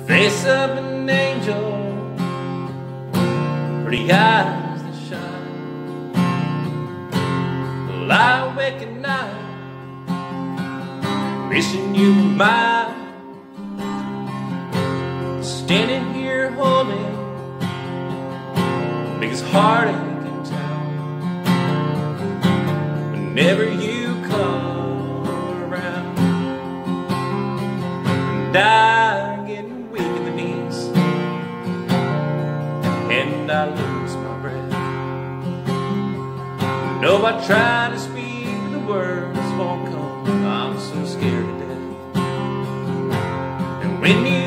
Face of an angel, pretty eyes that shine. Lie awake at night, wishing you were mine. Standing here holding biggest heartache in town. Whenever you come around, and I'm getting weak in the knees, and I lose my breath. No, I try to speak, but the words won't come. I'm so scared to death. And when you